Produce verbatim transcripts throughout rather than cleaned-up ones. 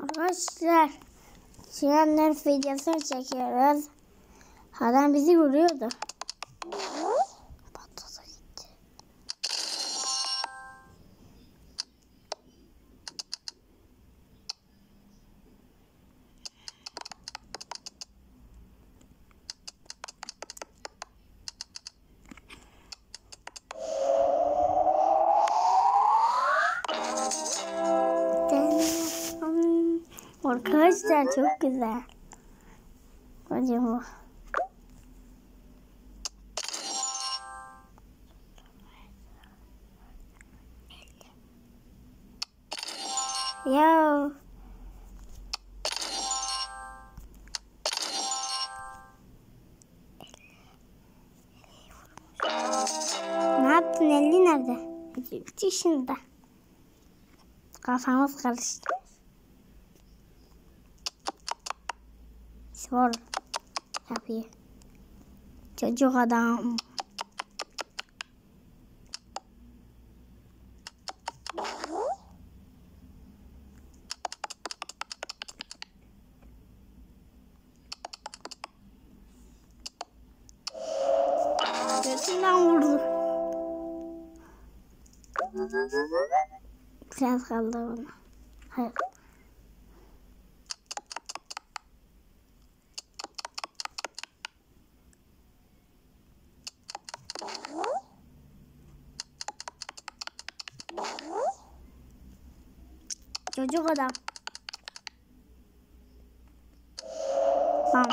Arkadaşlar Sinan'ın videosunu çekiyoruz. Adam bizi vuruyordu. Patladı gitti. Arkadaşlar çok güzel. Acaba ya ne yaptın? Elli nerede? Dişinde. Kafamız karıştı. Spor yapıyor. Çocuk adam. Götünden vurdu. Biraz kaldı ona. Hayır. Çocuk adam. Tamam.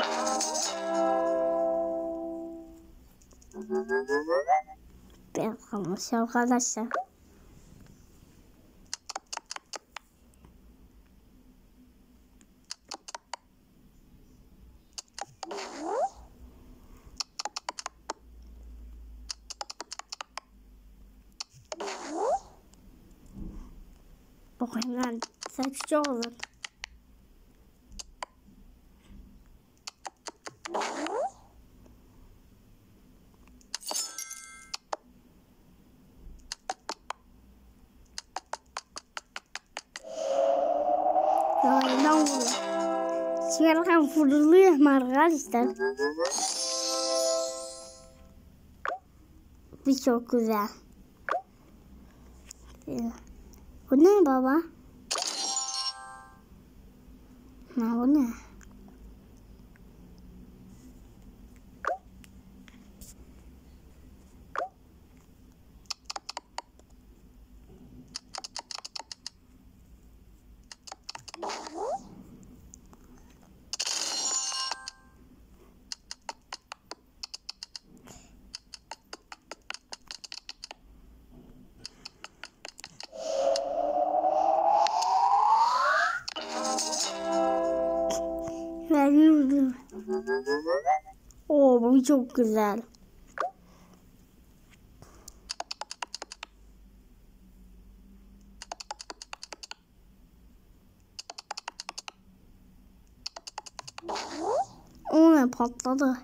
Ben kalmış arkadaşlar. Bakayım lan. Saç çok olur. Yayından vuruyor. Sigarken vuruluyor mu arkadaşlar? Bu çok güzel. Bu ne baba? Ne bu ne? Veriyorum. Oo, bu çok güzel. O ne patladı?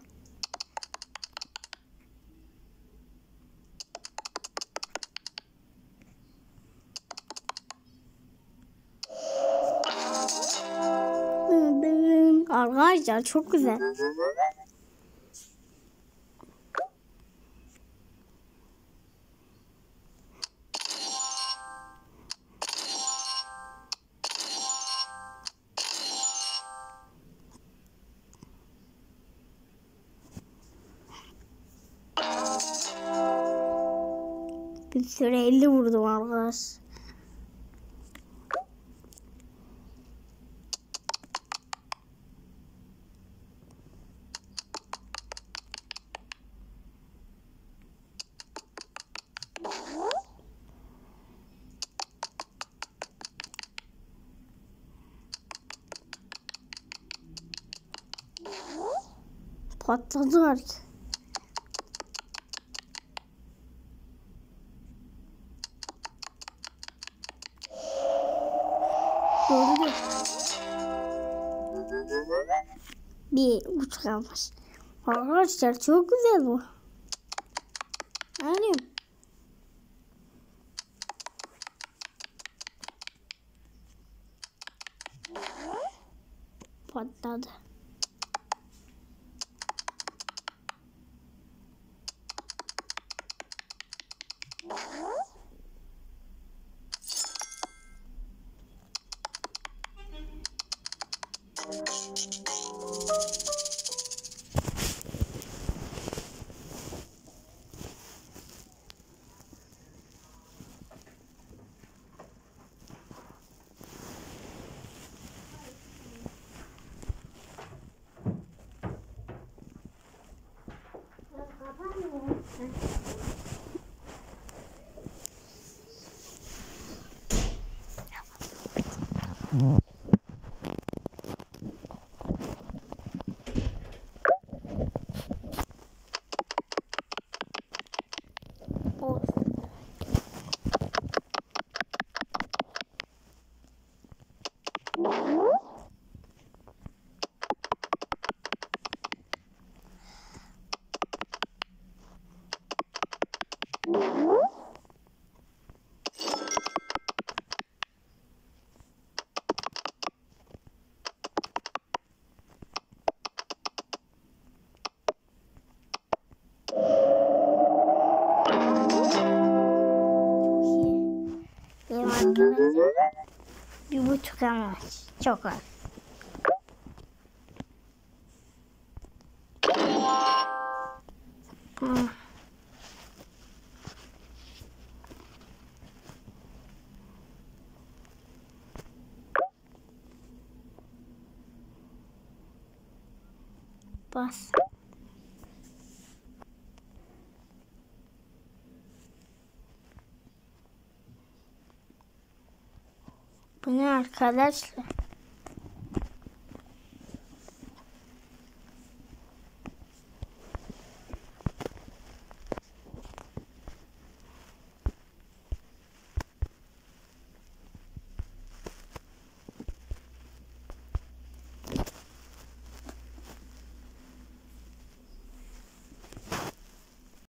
Arkadaşlar çok güzel. Bir süre elli vurdum arkadaş. Patladı artık. Doğru. Bir uç kalmış. Arkadaşlar çok güzel bu. Anlıyorum. patladı. Of. Benim arkadaşlar bir buçuk amaç. Çok az. Hmm. Bas. Bu ne arkadaşlar?